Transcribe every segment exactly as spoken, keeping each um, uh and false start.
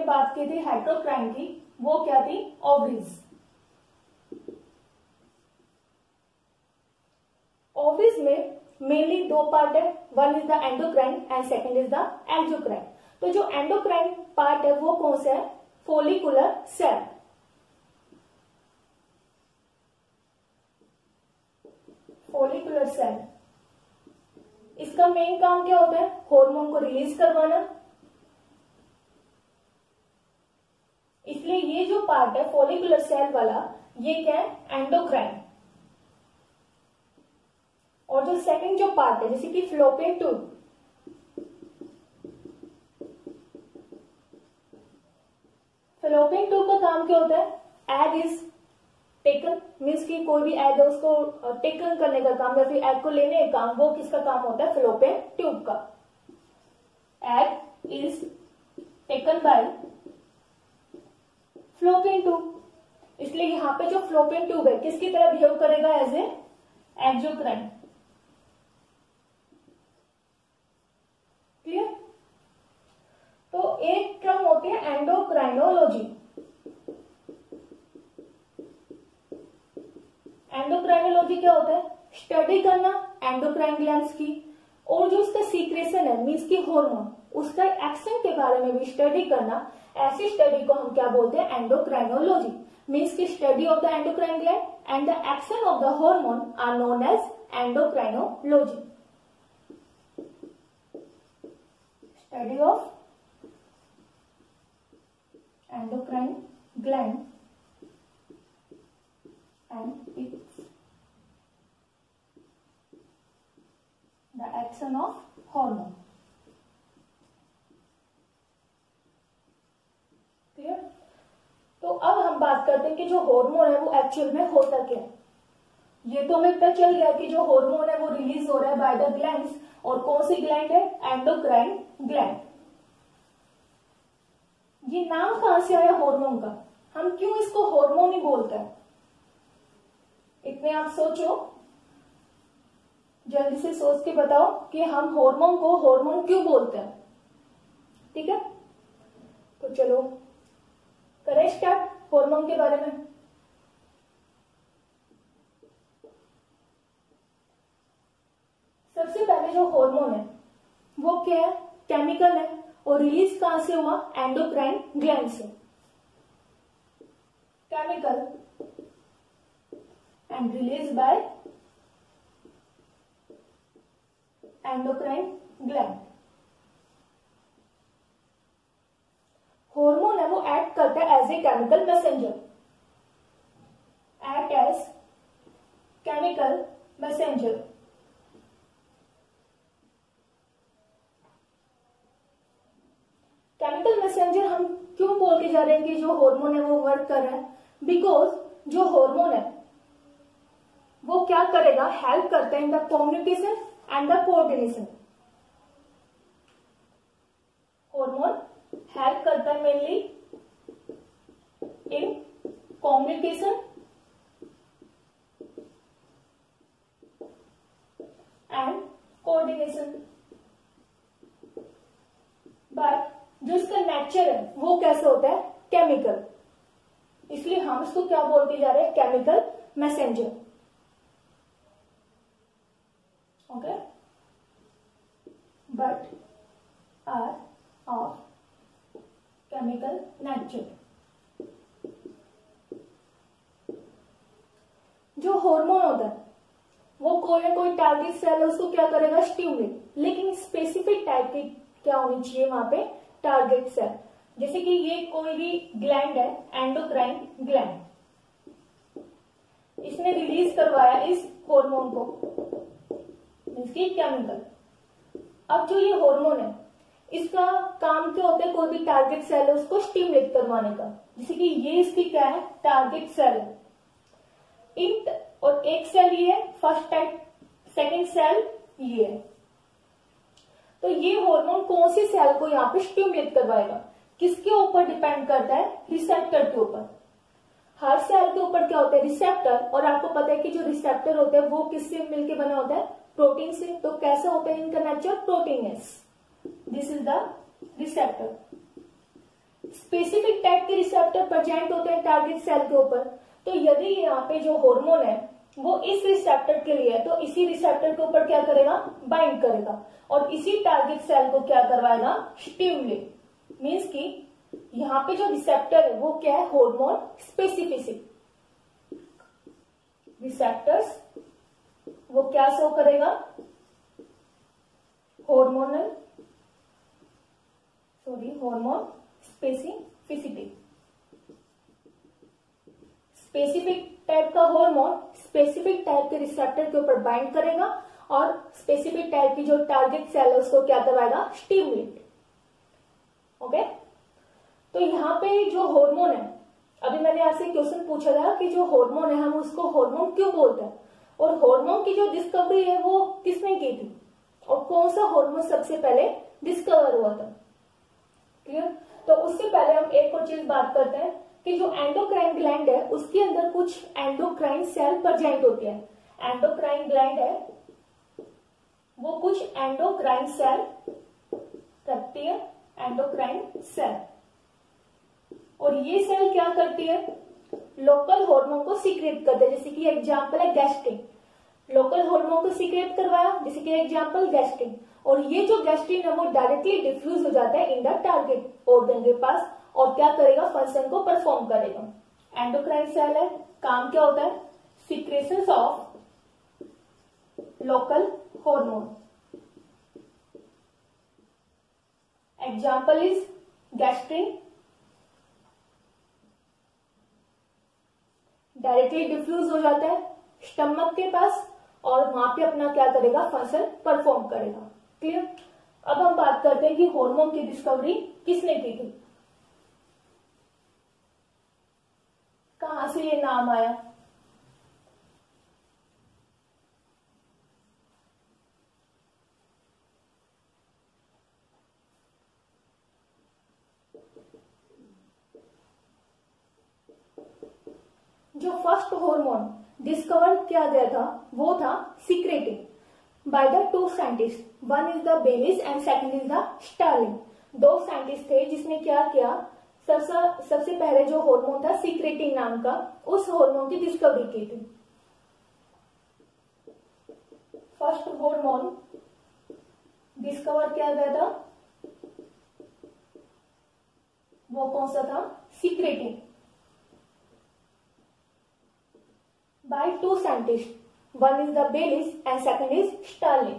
बात की थी हेटेरोक्राइन की, वो क्या थी? ओवरीज। ओवरीज में मेनली दो पार्ट है, one is the endocrine and second is the exocrine. तो जो एंडोक्राइन पार्ट है वो कौन सा है? Follicular cell. फोलिकुलर सेल, इसका मेन काम क्या होता है? हार्मोन को रिलीज करवाना। इसलिए ये जो पार्ट है फोलिकुलर सेल वाला, ये क्या है? एंडोक्राइन। और जो सेकंड जो पार्ट है जैसे कि फ्लोपियन ट्यूब, फ्लोपियन ट्यूब का काम क्या होता है? एग इज टेकन, मीन्स की कोई भी एग है उसको टेकन करने का काम या फिर एग को लेने का काम, वो किसका काम होता है? फ्लोपियन ट्यूब का। Egg is taken by fallopian tube. इसलिए यहां पे जो फ्लोपियन ट्यूब है किसकी तरह बिहेव करेगा? As a exocrine. क्लियर? तो एक टर्म होती है एंडोक्राइनोलॉजी। एंडोक्राइनोलॉजी क्या होता है? स्टडी करना एंडोक्राइन ग्लैंड्स की, और जो उसका सीक्रेशन है मीन्स की हार्मोन, उसका एक्शन के बारे में भी स्टडी करना। ऐसी स्टडी को हम क्या बोलते हैं? एंडोक्राइनोलॉजी। मीन्स की study of the endocrine gland and the action of the hormone are known as endocrinology. Study of endocrine gland and its the action of hormone. Clear? तो अब हम बात करते हैं कि जो हार्मोन है वो एक्चुअल में होता क्या है। ये तो हमें पता चल गया कि जो हार्मोन है वो रिलीज हो रहा है बाय द ग्लैंड्स, और कौन सी ग्लैंड है? Endocrine gland. ये नाम कहां से आया हार्मोन का? हम क्यों इसको हार्मोन ही बोलते हैं? इतने आप सोचो, जल्दी से सोच के बताओ कि हम हार्मोन को हार्मोन क्यों बोलते हैं। ठीक है, तो चलो करें स्टार्ट हार्मोन के बारे में। सबसे पहले जो हार्मोन है वो क्या है? केमिकल है, और रिलीज कहां से हुआ? एंडोक्राइन ग्लैंड से। Chemical and released by endocrine gland। Hormone है वो एक्ट करता है as a chemical messenger, act as chemical messenger. Chemical messenger हम क्यों बोल के जा रहे हैं कि जो हार्मोन है वो वर्क कर रहा है? बिकॉज जो हार्मोन है वो क्या करेगा? हेल्प करता है in the communication and the coordination. Hormone help करता है mainly in communication and coordination, but जो इसका नेचर है वो कैसे होता है? केमिकल। इसलिए हम इसको क्या बोलते जा रहे हैं? Chemical messenger. Okay, but are of chemical nature। जो हार्मोन होता है वो कोई ना कोई टारगेट सेल है उसको क्या करेगा? स्टिमुलेट, लेकिन स्पेसिफिक टाइप की क्या होनी चाहिए वहां पे? Target cell. जैसे कि ये कोई भी ग्लैंड है, एंडोक्राइन ग्लैंड, इसने रिलीज करवाया इस हार्मोन को, इसकी केमिकल। अब जो ये हार्मोन है इसका काम क्या होता है? कोई भी टारगेट सेल है उसको स्टिमुलेट करवाने का। जैसे कि ये इसकी क्या है? टारगेट सेल है। इन और एक सेल ये है फर्स्ट टाइप, सेकंड सेल ये है। तो ये हार्मोन कौन सी सेल को यहाँ पे स्टिमुलेट करवाएगा? किसके ऊपर डिपेंड करता है? रिसेप्टर के ऊपर। हर सेल के ऊपर क्या होता है? रिसेप्टर। और आपको पता है कि जो रिसेप्टर होते हैं वो किससे मिलकर बना होता है? प्रोटीन से। तो कैसे होता है इनका nature? Proteinous. This is the receptor. Specific type के रिसेप्टर प्रेजेंट होते हैं टारगेट सेल के ऊपर। तो यदि यहाँ पे जो हार्मोन है वो इस रिसेप्टर के लिए है तो इसी रिसेप्टर के ऊपर क्या करेगा, बाइंड करेगा और इसी टारगेट सेल को क्या करवाएगा, स्टिमुलेट। मीन्स कि यहाँ पे जो रिसेप्टर है वो क्या है, हार्मोन स्पेसिफिक रिसेप्टर्स, वो क्या शो करेगा, hormonal sorry hormone specificity. Specific type का हार्मोन स्पेसिफिक टाइप के रिसेप्टर के ऊपर बाइंड करेगा और स्पेसिफिक टाइप की जो टारगेट सेल है उसको क्या करवाएगा, स्टिमुलेट। ओके, तो यहाँ पे जो हार्मोन है, अभी मैंने आपसे क्वेश्चन पूछा था कि जो हार्मोन है हम उसको हार्मोन क्यों बोलते हैं, और हार्मोन की जो डिस्कवरी है वो किसने की थी और कौन सा हार्मोन सबसे पहले डिस्कवर हुआ था। क्लियर। तो उससे पहले हम एक और चीज बात करते हैं कि जो एंडोक्राइन ग्लैंड है उसके अंदर कुछ एंडोक्राइन सेल प्रेजेंट होते हैं। एंडोक्राइन ग्लैंड है वो कुछ एंडोक्राइन सेल रखती है, एंडोक्राइन सेल, और ये सेल क्या करती है, लोकल हार्मोन को सीक्रेट करते हैं। जैसे कि एग्जांपल है गैस्ट्रिन, लोकल हार्मोन को सीक्रेट करवाया, जैसे कि एग्जांपल गैस्ट्रिन, और ये जो गैस्ट्रिन है वो डायरेक्टली डिफ्यूज हो जाता है इन द टारगेट ऑर्गन के पास और क्या करेगा, फंक्शन को परफॉर्म करेगा। एंडोक्राइन सेल है, काम क्या होता है, secretion of local hormone. Example is gastrin, directly diffuse हो जाता है स्टमक के पास और वहां पे अपना क्या करेगा, फंक्शन परफॉर्म करेगा। क्लियर। अब हम बात करते हैं कि हार्मोन की डिस्कवरी किसने की थी, कहां से ये नाम आया। जो फर्स्ट हार्मोन डिस्कवर किया गया था वो था secretin by the two scientist, one is the Bayliss and second is the Starling. दो साइंटिस्ट थे जिसने क्या किया, सबसे सबसे पहले जो हार्मोन था सीक्रेटिन नाम का, उस हार्मोन की डिस्कवरी की थी। फर्स्ट हार्मोन डिस्कवर किया गया था वो कौन सा था, secretin, by two scientists, one is the Baylis and second is Starling.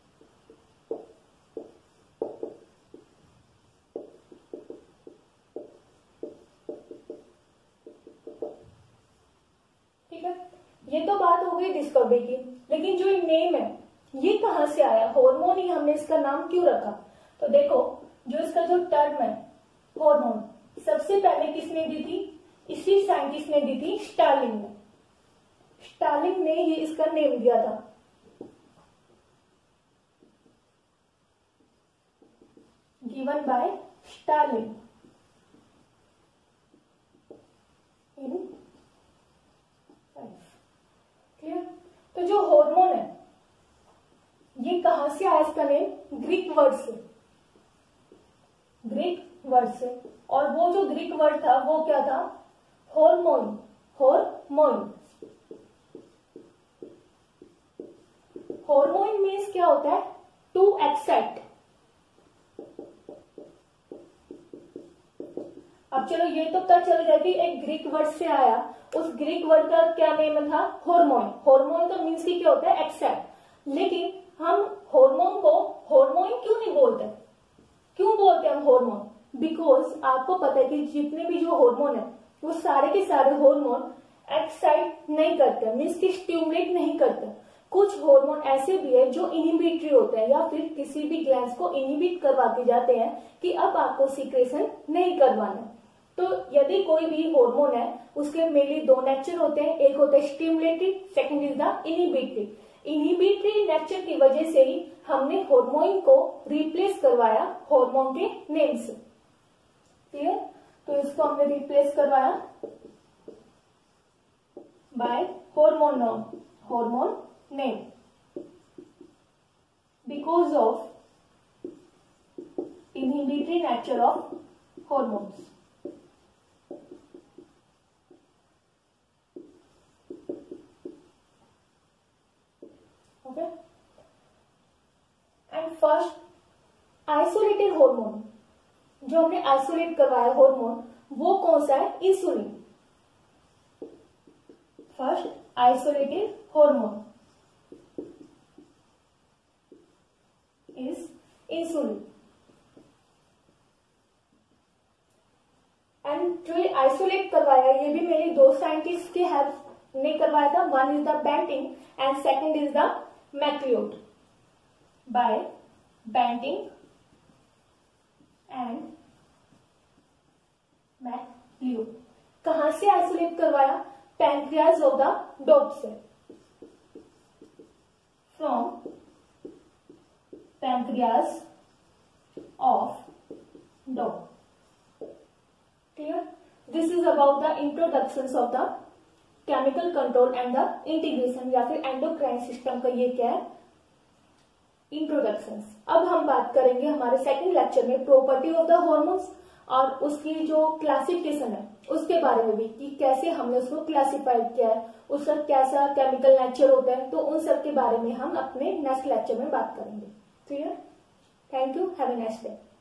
ठीक है, ये तो बात हो गई डिस्कवरी की, लेकिन जो ये नेम है ये कहां से आया, हार्मोन ही हमने इसका नाम क्यों रखा। तो देखो जो इसका जो टर्म है हार्मोन, सबसे पहले किसने दी थी, इसी साइंटिस्ट ने दी थी, स्टार्लिंग ने। स्टार्लिंग ने ही इसका नेम दिया था। Given by Starling in clear. तो जो हार्मोन है ये कहां से आया, इसका नेम ग्रीक वर्ड से, ग्रीक वर्ड से, और वो जो ग्रीक वर्ड था वो क्या था, हार्मोन, हार्मोन। हार्मोन मीन्स क्या होता है, टू एक्साइट। अब चलो ये तो पता चल गया कि एक ग्रीक वर्ड से आया, उस ग्रीक वर्ड का क्या नेम था, हार्मोन। हार्मोन का मीन्स की क्या होता है, एक्साइट। लेकिन हम हार्मोन को हार्मोन क्यों नहीं बोलते, क्यों बोलते हैं हम हार्मोन, बिकॉज आपको पता है कि जितने भी जो हार्मोन है वो सारे के सारे हार्मोन एक्साइट नहीं करते, मीन्स की स्टिमुलेट नहीं करते। कुछ हार्मोन ऐसे भी है जो इनहिबिटरी होते हैं या फिर किसी भी ग्लैंड्स को इनहिबिट करवा के जाते हैं कि अब आपको सीक्रेशन नहीं करवाना। तो यदि कोई भी हार्मोन है उसके मेनली दो नेचर होते हैं, एक होता है stimulatory, second is the inhibitory. Inhibitory nature की वजह से ही हमने हार्मोन को रिप्लेस करवाया हार्मोन के नेम से। क्लियर। तो इसको हमने रिप्लेस करवाया बाय हार्मोन नाम, hormone name because of inhibitory nature of hormones. Okay. And first isolated hormone, जो हमने आइसोलेट करवाया हार्मोन, वो कौन सा है? Insulin. First isolated hormone is insulin. And जो ये आइसोलेट करवाया, ये भी मेरे दो साइंटिस्ट की हेल्प ने करवाया था। One is the Banting and second is the Macleod. By Banting and Macleod. कहां से आइसोलेट करवाया? पैंक्रियाज ऑफ द डॉग से, from pancreas of dog. Clear? This is about the introductions of the chemical control and the integration, या फिर endocrine system का ये क्या है? Introductions। अब हम बात करेंगे हमारे सेकंड लेक्चर में प्रॉपर्टी ऑफ द हॉर्मोन्स और उसकी जो क्लासिफिकेशन है उसके बारे में भी, कि कैसे हमने उसको क्लासिफाइड किया है, उसका कैसा केमिकल नेचर होता है, तो उन सब के बारे में हम अपने नेक्स्ट लेक्चर में बात करेंगे। Clear? Thank you, have a nice day.